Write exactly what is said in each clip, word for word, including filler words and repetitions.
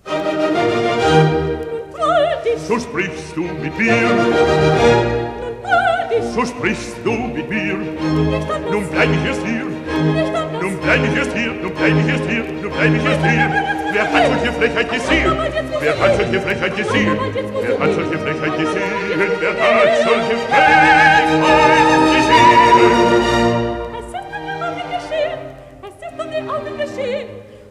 So sprichst du mit mir, so sprichst du mit mir. Nun bleib ich erst hier, nun bleib ich erst hier, nun bleib ich erst hier, nun bleib ich erst hier. Wer hat solche Frechheit gesehen? Wer hat solche Frechheit gesehen? Wer hat solche Frechheit gesehen? Wer hat solche Frechheit gesehen? Es ist an den Augen geschehen, es ist an den Augen geschehen.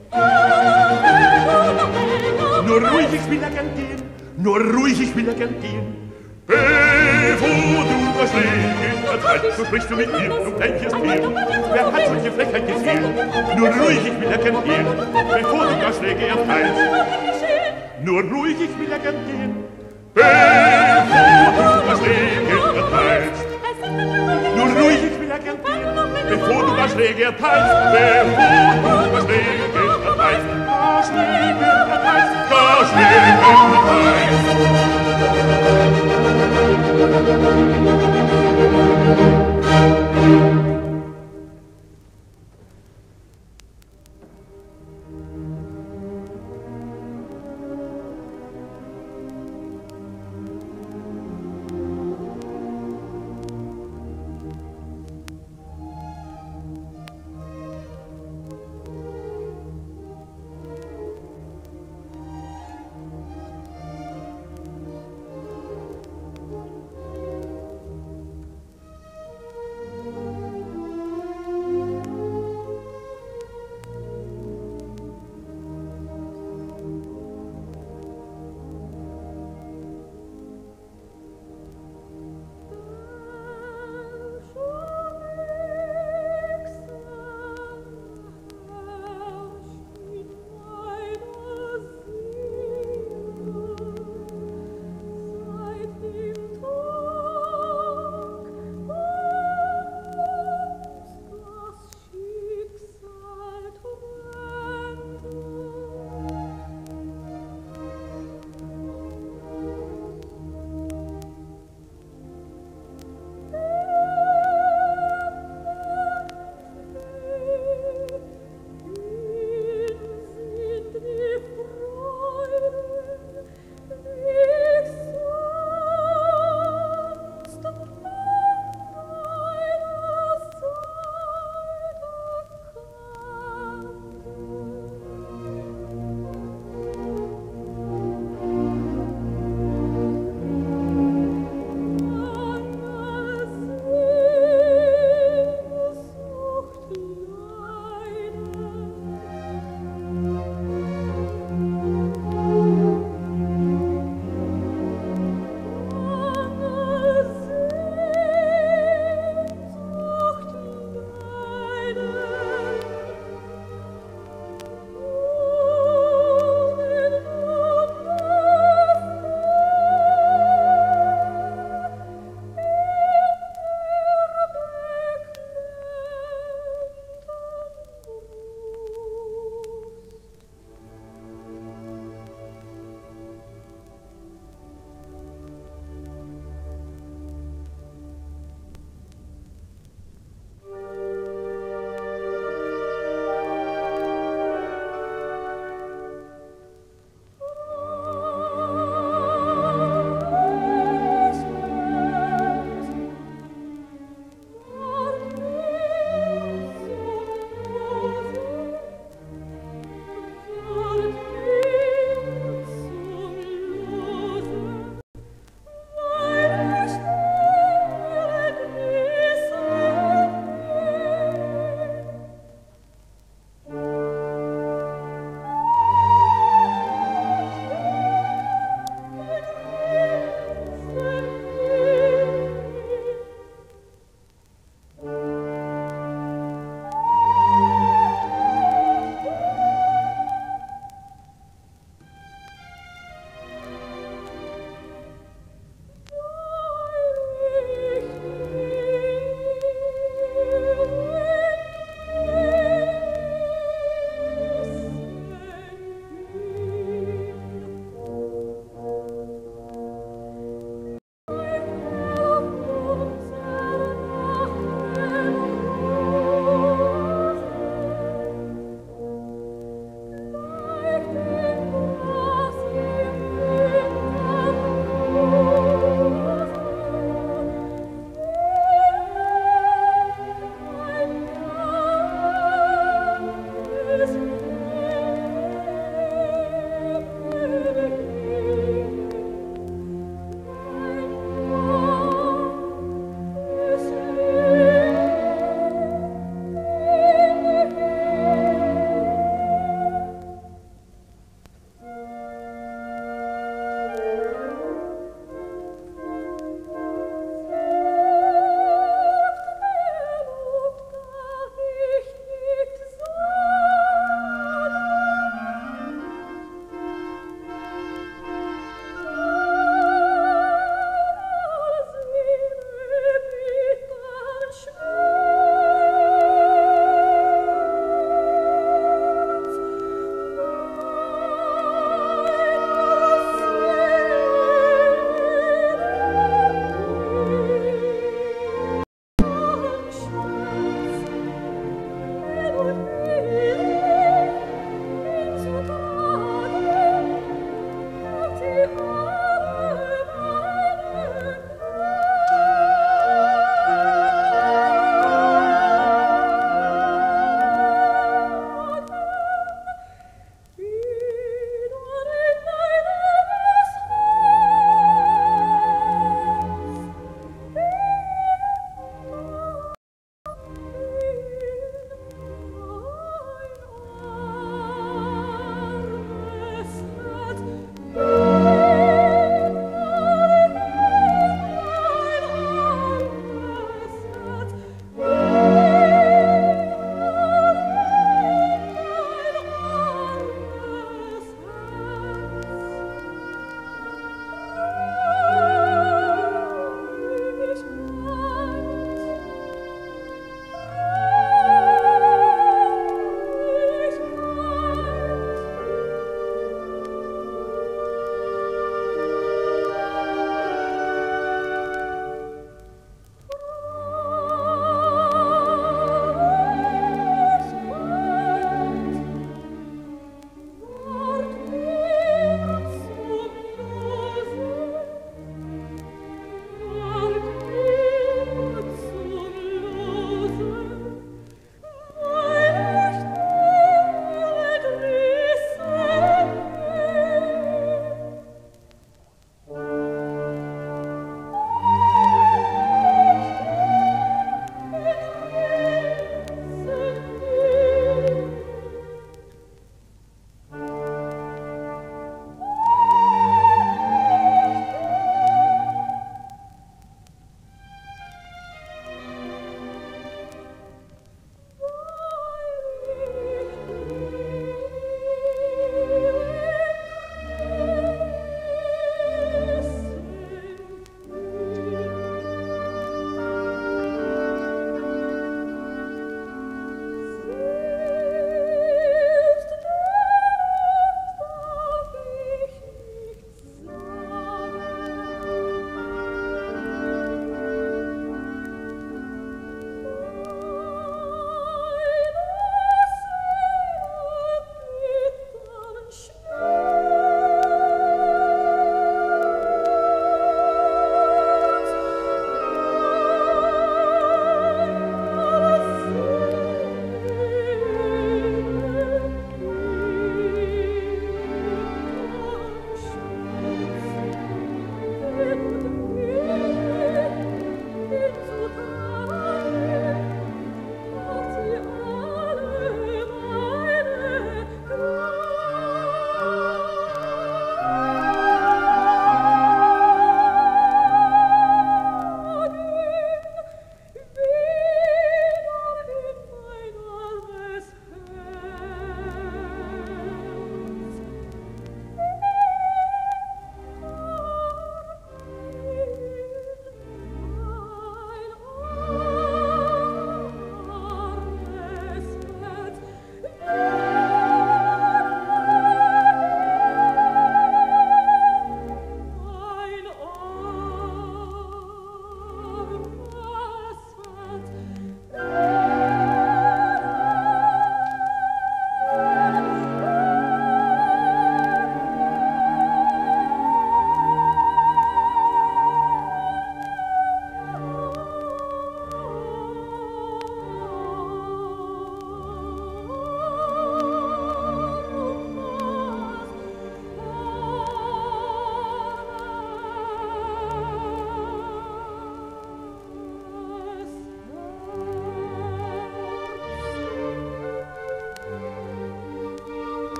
Nur ruhig, ich will ja gern gehen, nur ruhig, ich will ja gern gehen. Bevor du das Leben ertreibst, so sprichst du mit mir, du bleibst erst hier. Wer hat solche Frechheit gesehen? Nur ruhig, ich will ja gern gehen, bevor du das Leben erteilst. Nur ruhig, ich will ja gern gehen, bevor du das Leben erteilst. Nur ruhig, ich will ja gern gehen, bevor du das Leben erteilst, bevor du das Leben erteilst. Das Leben